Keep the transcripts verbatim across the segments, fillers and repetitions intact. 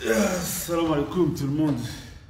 Salam alaikum tout le monde.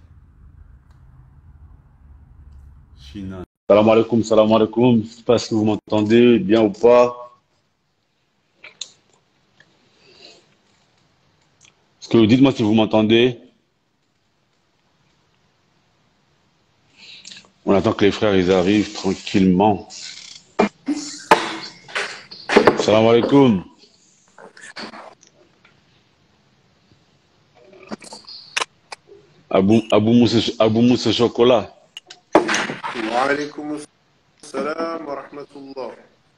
China. Salam alaikum, salam alaikum. Je sais pas si vous m'entendez bien ou pas. Est-ce que dites-moi si vous m'entendez. On attend que les frères ils arrivent tranquillement. Salam alaikum. Abou, Abou Moussa, Abou Moussa Chocolat. Wa alaykoum salam wa rahmatullah.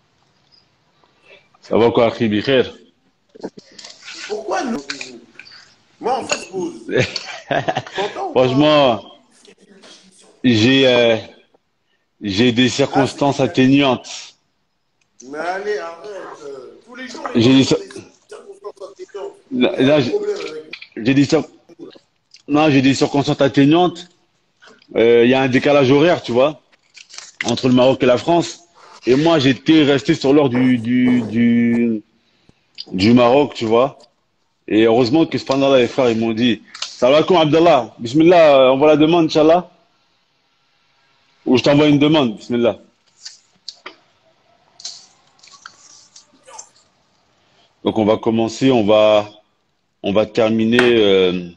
Ça va quoi, Akhi Bikhair? Pourquoi nous Moi, en fait, je vous t'entends ou pas? Franchement, j'ai euh, j'ai des Ah, c'est circonstances clair. atténuantes. Mais allez, arrête. euh, Tous les jours, les J'ai gens des, ils ont cir- des circonstances atténuantes. là, Il y a un là, j'ai problème avec j'ai des, cir- nous, là. non, j'ai des circonstances atténuantes. Euh, Il y a un décalage horaire, tu vois, entre le Maroc et la France. Et moi, j'étais resté sur l'heure du, du, du, du Maroc, tu vois. Et heureusement que cependant là, les frères, ils m'ont dit, Salam alaikum Abdallah, Bismillah, envoie la demande, Inch'Allah. Ou je t'envoie une demande, Bismillah. Donc on va commencer, on va, on va terminer euh,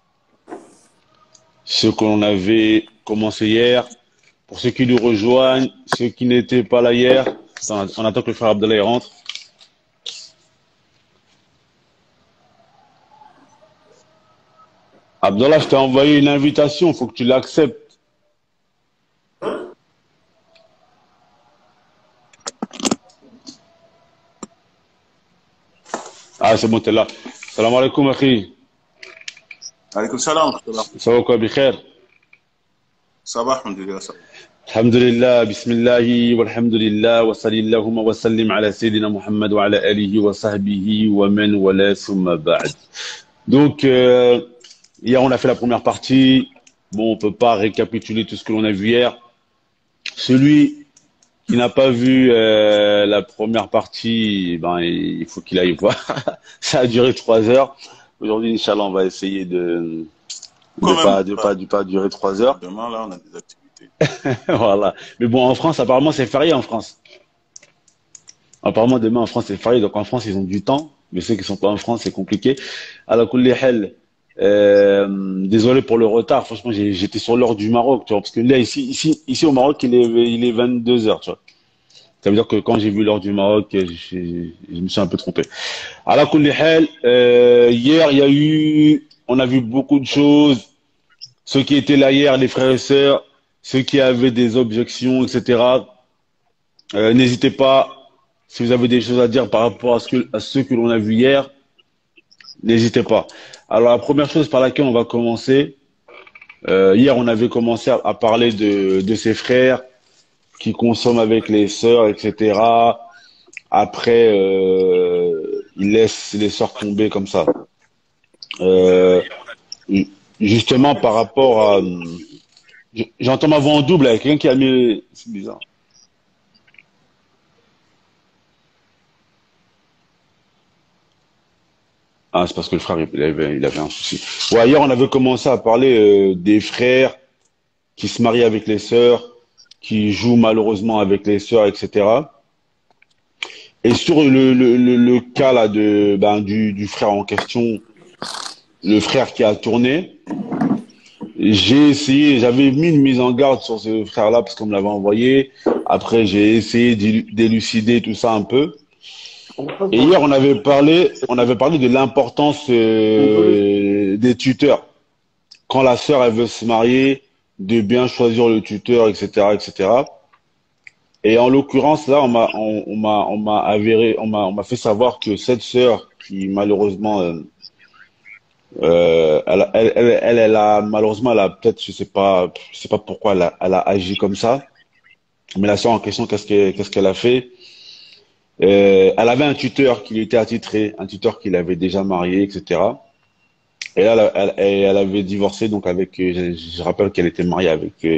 ce que l'on avait commencé hier. Pour ceux qui nous rejoignent, ceux qui n'étaient pas là hier, attends, on attend que le frère Abdallah il rentre. Abdallah, je t'ai envoyé une invitation, il faut que tu l'acceptes. Ah, c'est bon, t'es là. Salam alaikum, akhi. عليكم السلام ورحمة الله. Ça va quoi, bikhair? صباح الحمد لله. Alhamdulillah, bismillahi, walhamdulillah, wa salillahumma wa sallim ala sayyidina Muhammad wa ala alihi wa sahbihi wa man wala summa ba'd. Donc, euh, hier, on a fait la première partie. Bon, on peut pas récapituler tout ce que l'on a vu hier. Celui qui n'a pas vu euh, la première partie, ben, il faut qu'il aille voir. Ça a duré trois heures. Aujourd'hui, Inch'Allah, on va essayer de de Quand même, pas de pas de pas durer trois heures. demain là on a des activités. Voilà. Mais bon, en France, apparemment, c'est férié en France. Apparemment, demain en France, c'est férié. Donc en France, ils ont du temps. Mais ceux qui sont pas en France, c'est compliqué. Alors, kulli hal, euh, désolé pour le retard. Franchement, j'ai- j'étais sur l'heure du Maroc, tu vois. Parce que là, ici, ici, ici au Maroc, il est, il est vingt-deux heures, tu vois. Ça veut dire que quand j'ai vu l'heure du Maroc, j'ai- je me suis un peu trompé. Alors, kulli hal, euh, hier, il y a eu, on a vu beaucoup de choses. Ceux qui étaient là hier, les frères et sœurs, ceux qui avaient des objections, et cetera. Euh, n'hésitez pas, si vous avez des choses à dire par rapport à ce que, à ce que l'on a vu hier, n'hésitez pas. Alors, la première chose par laquelle on va commencer, euh, hier, on avait commencé à, à parler de, de ses frères qui consomment avec les sœurs, et cetera. Après, euh, ils laissent les sœurs tomber comme ça. Euh, Justement, par rapport à... J'entends ma voix en double avec quelqu'un qui a mis... C'est bizarre. Ah, c'est parce que le frère, il avait, il avait un souci. Ouais, hier, on avait commencé à parler euh, des frères qui se marient avec les sœurs, qui jouent malheureusement avec les sœurs, et cetera. Et sur le, le, le, le cas là de, ben, du, du frère en question, le frère qui a tourné, j'ai essayé, j'avais mis une mise en garde sur ce frère-là parce qu'on me l'avait envoyé. Après, j'ai essayé d'élu- d'élucider tout ça un peu. Et hier, on avait parlé, on avait parlé de l'importance euh, des tuteurs. Quand la sœur elle veut se marier, de bien choisir le tuteur, et cetera, et cetera. Et en l'occurrence, là, on m'a, on, on m'a, on m'a avéré, on m'a, on m'a fait savoir que cette sœur, qui malheureusement, euh, euh, elle, elle, elle, elle, elle a malheureusement, elle a peut-être, je sais pas, je sais pas pourquoi elle a, elle a agi comme ça. Mais la sœur en question, qu'est-ce qu'elle, qu'est-ce qu'elle a fait? Euh, elle avait un tuteur qui lui était attitré, un tuteur qui l'avait déjà marié, et cetera. Et là, elle, elle, elle avait divorcé, donc avec, euh, je, je rappelle qu'elle était mariée avec euh,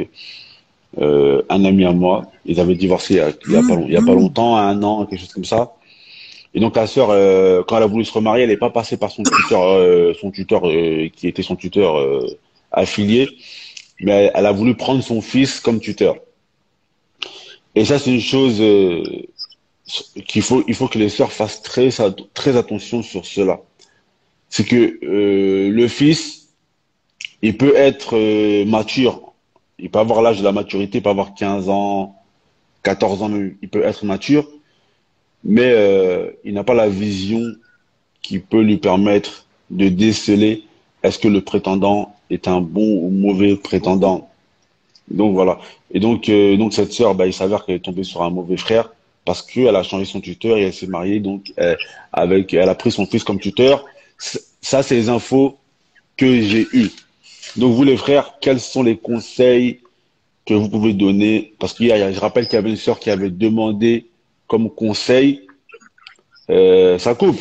euh, un ami à moi. Ils avaient divorcé il y a, il y a pas, long- il y a pas longtemps, un an, quelque chose comme ça. Et donc la sœur, euh, quand elle a voulu se remarier, elle n'est pas passée par son tuteur, euh, son tuteur euh, qui était son tuteur euh, affilié, mais elle, elle a voulu prendre son fils comme tuteur. Et ça, c'est une chose euh, qu'il faut, il faut que les sœurs fassent très, très attention sur cela. C'est que euh, le fils, il peut être euh, mature, il peut avoir l'âge de la maturité, il peut avoir quinze ans, quatorze ans, même, il peut être mature, mais euh, il n'a pas la vision qui peut lui permettre de déceler est-ce que le prétendant est un bon ou mauvais prétendant. Donc voilà. Et donc, euh, donc cette sœur, bah, il s'avère qu'elle est tombée sur un mauvais frère parce qu'elle a changé son tuteur et elle s'est mariée. Donc, euh, avec, elle a pris son fils comme tuteur. C- Ça, c'est les infos que j'ai eues. Donc, vous les frères, quels sont les conseils que vous pouvez donner? Parce qu'il y a, je rappelle qu'il y avait une sœur qui avait demandé comme conseil. Euh, ça coupe.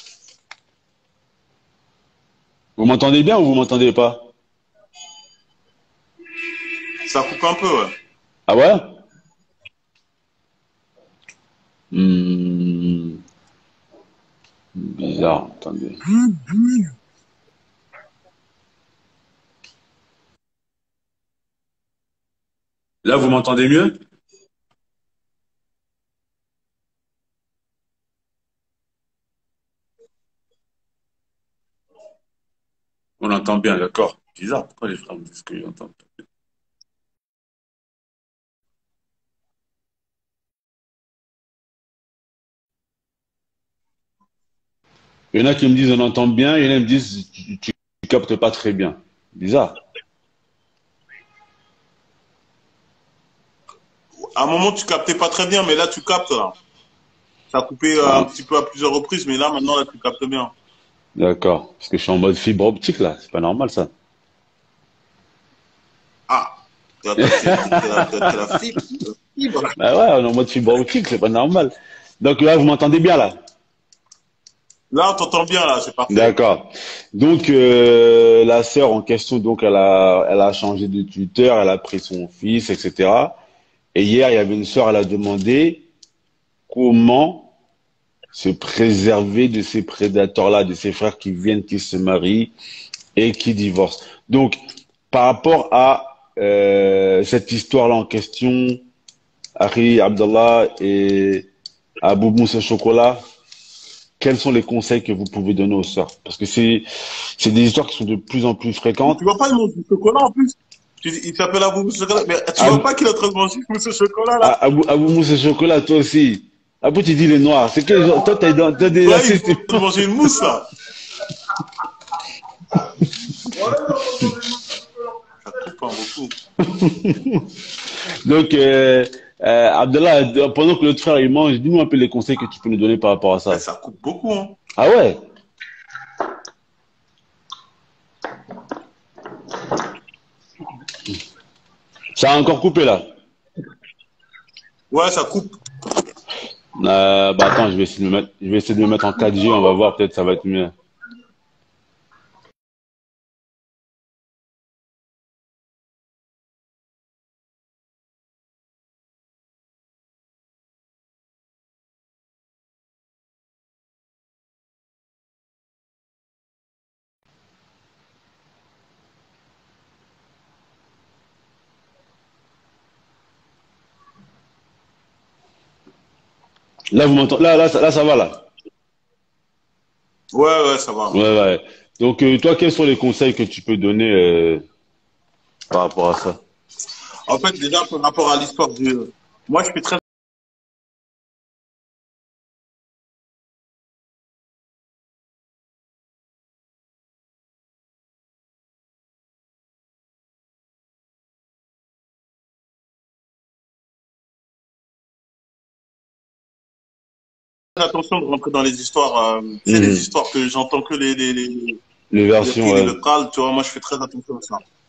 Vous m'entendez bien ou vous m'entendez pas? Ça coupe un peu, ouais. Ah ouais? Hmm, bizarre, attendez. Là, vous m'entendez mieux? On entend bien, d'accord. Bizarre, pourquoi les frères me disent qu'ils entendent pas? Il y en a qui me disent on entend bien, il y en a qui me disent tu, tu, tu captes pas très bien. Bizarre. À un moment, tu captais pas très bien, mais là, tu captes, là. Ça a coupé euh, un Ah, petit peu à plusieurs reprises, mais là, maintenant, là, tu captes bien. d'accord. Parce que je suis en mode fibre optique là, c'est pas normal ça. Ah, t'as t'as- t'as- t'as- t'as- t'as- t'as la fibre. t'as la fibre. Ah ouais, on est en mode fibre optique, c'est pas normal. Donc là, vous m'entendez bien là. Là, on t'entend bien, là, c'est parfait. D'accord. Donc euh, la sœur en question, donc elle a, elle a changé de tuteur, elle a pris son fils, et cetera. Et hier, il y avait une sœur, elle a demandé comment se préserver de ces prédateurs-là, de ces frères qui viennent, qui se marient et qui divorcent. Donc, par rapport à euh, cette histoire-là en question, Harry, Abdallah et Abou Moussa Chocolat, quels sont les conseils que vous pouvez donner aux sœurs? Parce que c'est c'est des histoires qui sont de plus en plus Mais fréquentes. tu vois pas, il mange du chocolat, en plus. Tu dis- Il s'appelle Abou Moussa Chocolat. Mais tu vois Abou, pas qu'il est en train de manger Moussa Chocolat, là? Abou, Abou Moussa Chocolat, toi aussi. Abou, tu dis les noirs. C'est que genre, toi, t'as dans- t'as des Ouais, il est racistes. en train de manger une mousse, là. Ça coupe, hein, beaucoup. Donc, euh, euh, Abdallah, pendant que l'autre frère il mange, dis-nous un peu les conseils que tu peux nous donner par rapport à Eh, ça. ça coupe beaucoup, hein. Ah ouais? Ça a encore coupé là. Ouais, ça coupe. Euh, bah attends, je vais essayer de me mettre, je vais essayer de me mettre en quatre G, on va voir, peut-être ça va être mieux. Là, vous m'entendez, là, là, ça- là, ça va là. Ouais, ouais, ça va. Ouais, ouais. Donc, euh, toi, quels sont les conseils que tu peux donner euh, par rapport à ça? En fait, déjà, par rapport à l'histoire du... Moi, je fais très attention de rentrer dans les histoires. Euh, tu sais, les Mhm. histoires que j'entends que les, les, les, Les les versions, rires et ouais. le pral, tu vois, moi, je fais très attention à ça.